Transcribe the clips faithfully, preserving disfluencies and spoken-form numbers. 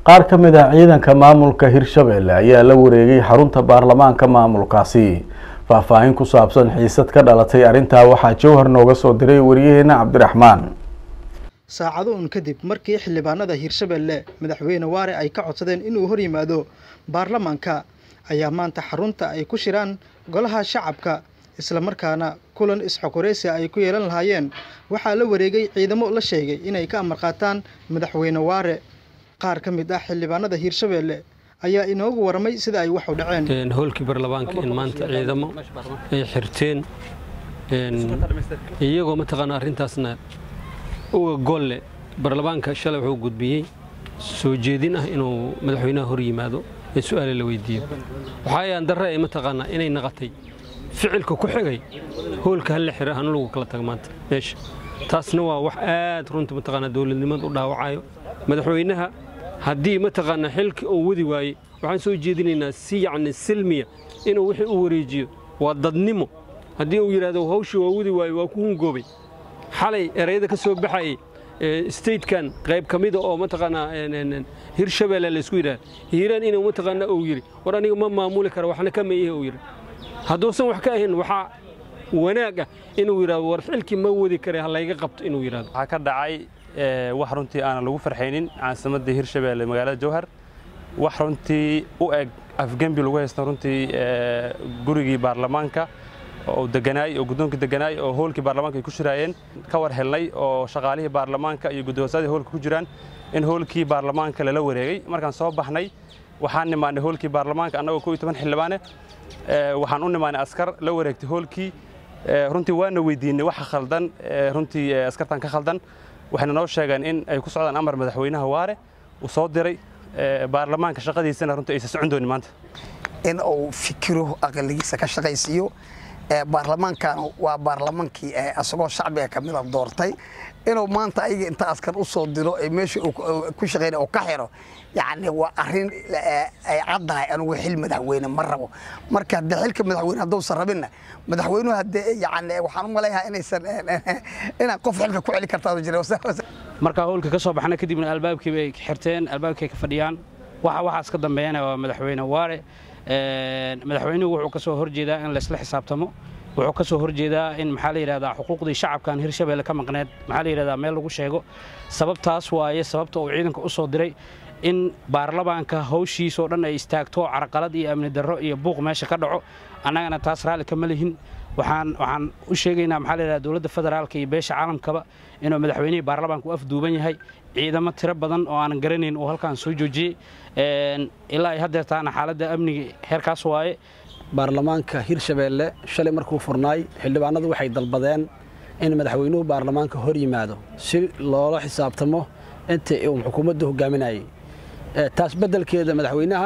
qaar ka mid ah ciidanka maamulka Hirshabelle ayaa la wareegay xarunta baarlamaanka maamulkaasi. faahfaahin ku saabsan xiisad ka dhalatay arintaa waxaa Jowhar nooga soo diray wariyaheena Cabdiraxmaan. saacado un kadib markii xildhibaanada Hirshabelle madaxweyne Waare ay ka codsadeen inuu hor yimaado baarlamaanka ayaa maanta xarunta ay ku shiraan golaha shacabka isla markaana kulan isxoqoreysi ay ku yeelan lahaayeen waxaa la wareegay ciidamo la sheegay inay ka amar qaataan madaxweyne Waare. qaar ka mid ah xildhibaanada Hirshabelle ayaa inoogu waramay sida ay wax u dhaceen in hoolkii baarlamaanka in maanta ciidamo ay xirteen in iyagoo mataqaana arintaasna uga golle baarlamaanka shalay wuxuu gudbiyay soo jeedin ah inuu madaxweynaha hor yimaado ee su'aal la weydiiyo waxa ay andarra ay mataqaana inay naqatay ficilka ku xigay hoolka hal xira aan lagu kala tag maanta meesha taasna waa wax aad runtii mataqaana dawladnimada u dhaawacayo madaxweynaha haddii mataqaana xilki uu wadi waayay waxaan soo jeedinaynaa si yacni silmiya inuu wixii u wareejiyo waa dadnimo haddii uu yiraahdo hawshii waa wadi waayay waa ku hungoobay xalay erayada ka soo baxay statekan qayb kamid oo mataqaana Hirshabelle la isku yiraahdo hiiraan inuu mataqaana uu yiri war aniga ma maamuli karo waxna kama yahay uu yiri haddoosan wax ka ahayn waxa wanaaga inuu yiraahdo war xilki ma wadi karo halayga qabto inuu yiraahdo waxa ka dhacay wax runtii aan lagu farxeynin caasimadda Hirshabelle magaalada Jowhar wax runtii u eg afgambi lagu haysto runtii gurigii baarlamaanka oo deganaay oo guddoonka deganaay oo hoolkii baarlamaanka ay ku shiraayeen ka war helnay oo shaqaalihii baarlamaanka iyo guddoonsadii hoolka ku jiraan in hoolkii baarlamaanka la wareegay markaan soo baxnay waxaan nimaanay hoolkii baarlamaanka annagoo koob iyo toban xildhibaane waxaan u nimaanay askar la wareegtay hoolkii runtii waana weydiinay waxa khaldan runtii askartan ka khaldan waxayna noo sheegeen in ay ku socdaan amar madaxweynaha Waare uu soo diray baarlamaanka shaqadiisana runtii ay socon doonaan maanta in uu fikiro aqalligiisa ka shaqaysiyo baarlamaankan waa baarlamaankii asagoo shacbiga kamid ah doortay inuu maanta ayaga inta askar u soo diro ay meesha ku shaqeeyay oo ka xiro yaani waa arin ay caddahay anigu xil madaxweyne ma rabo marka hadda xilka madaxweyne hadduu sarabina madaxweynuhu hadda yaani waxaan u maleeyahay inaysan inaan qof xilka ku celi kartaa jiro marka howlka ka soo baxna kadibna albaabkii bay xirteen albaabkii ka fadhiyaan waxa waxaas ka dambeeyana waa madaxweyne Waare madaxweynuhu wuxuu ka soo horjeedaa in la isla xisaabtamo wuxuu ka soo horjeedaa in maxaa la yiraahdaa xuquuqdii shacabkan Hirshabelle ka maqneed maxaa la yiraahdaa meel lagu sheego sababtaas waaye sababta uu ciidanka u soo diray in baarlamaanka hawshiisa oo dhan ay istaagto carqalad iyo amni darro iyo buuq meesha ka dhaco annagana taas raali kama lihin waxaan waxaan u sheegaynaa maxaa la yiraahdaa dawladda federaalka iyo beesha caalamkaba inuu madaxweynaha baarlamaanka u afduuban yahay ciidamo tiro badan oo aan garanayn oo halkaan soo joojiyay een ilaa hadda taana xaaladda amniga heerkaas waaye baarlamaanka Hirshabelle shalay markuu furnaay xildhibaanadu waxay dalbadeen in madaxweynuhu baarlamaanka hor yimaado si loola xisaabtamo inta uu xukuumaddu hogaaminayay taas bedelkeeda madaxweynaha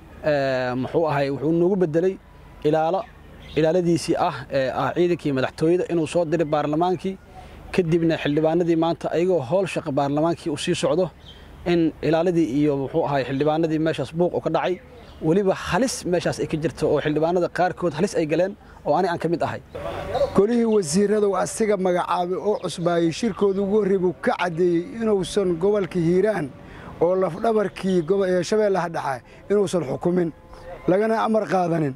muxuu ahay wuxuu noogu bedelay ilaalo ilaaladiisii ah ee ah ciidankii madaxtooyada inuu soo diray baarlamaankii kadibna xildhibaanadii maanta ayagoo hool shaqo baarlamaankii u sii socdo in ilaaladii iyo wuxuu ahay xildhibaanadii meeshaas buuq oo ka dhacay waliba halis meeshaas ay ka jirto oo xildhibaanada qaarkood halis ay galeen oo ani aan kamid ahay golihii wasiiradu asiga magacaabay oo cusbaayay shirkooda ugu horreeyay ka cadeeyay inuusan gobolka Hiiraan oo laf dhabarkii gobolka Shabeellaha Dhexe inuusan xukumin lagana amar qaadanin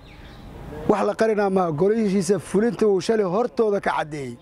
wax la qarina ma golihiisa fulinta uu shalay hortooda ka cadeeyay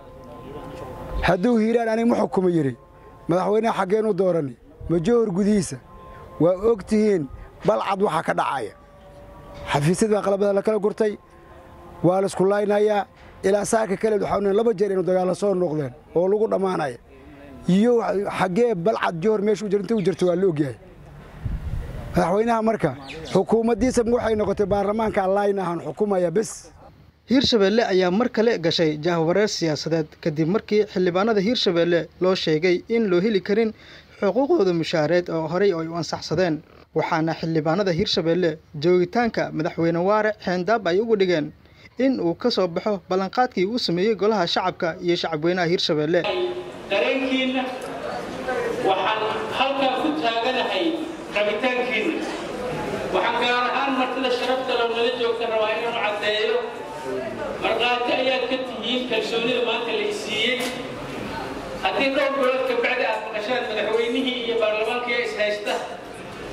hadduu Hiiraan ani ma xukumo yiri madaxweynaha xageen u dooranay ma Jowhar gudihiisa waa ogtihiin balcad waxa ka dhacaya xafiisyada qalabada la kala gurtay waa la isku laaynayaa ilaa saaka kale waxaan laba jeer inuu dagaal soo noqdeen oo lagu dhamaanay iyo xagee balcad Jowhar meeshu jirtay u jirtay waa la ogyahay madaxweynaha marka xukuumaddiisa waxay noqotay baarlamaanka laynahan xukuumaya bas Hirshabelle ayaa mar kale gashay jahwareer siyaasadeed kadib markii xildhibaanada Hirshabelle loo sheegay in loo heli karin xuquuqdooda mushaareed oo horey ay u ansaxsadeen waxaana xildhibaanada Hirshabelle joogitaanka madaxweyne Waare xeendab ay ugu dhigeen in uu ka soo baxo balanqaadkii uu sameeyay golaha shacabka iyo shacabweynaha Hirshabelle dareenkiina waxaan halka ku taaganahay rabitaankiina waxaan gaar ahaan martida sharafta loo nala joogta rabaa inaan cadeeyo marqaati ayaad ka tihiin kalsoonida maanta la siiyay haddii dhowr bilood ka bacdi aad maqashaan madaxweynihii iyo baarlamaankii is haysta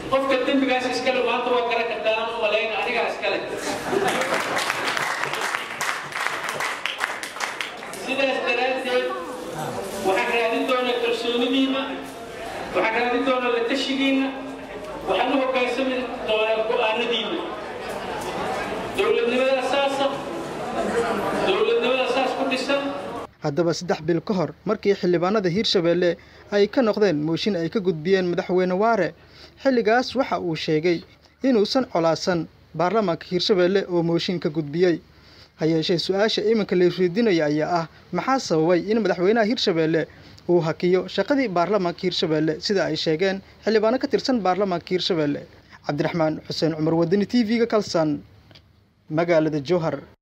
qofka dembigaas iskale maanta waa garan kartaa aan u malayna anigaa iskale sidaas daraaddeed waxaan raadin doonaa kalsoonidiina waxaan raadin doonaa la tashigiina waxaan u hoggaansami doonaa go'aanadiina dowladnimada saasa dowladnimada saas ku dhisan haddaba saddex bil ka hor markii xildhibaanada Hirshabelle ay ka noqdeen mooshin ay ka gudbiyeen madaxweyne Waare xilligaas waxa uu sheegay inuusan colaasan baarlamaanka Hirshabelle oo mooshin ka gudbiyay hayeeshee su'aasha iminka la isweydiinayo ayaa ah maxaa sababay in madaxweynaha Hirshabelle uu hakiyo shaqadii baarlamaanka Hirshabelle sida ay sheegeen xildhibaano ka tirsan baarlamaanka Hirshabelle Cabdiraxmaan Xuseen Cumar Wadani T V-ga Kalsan magaalada Jowhar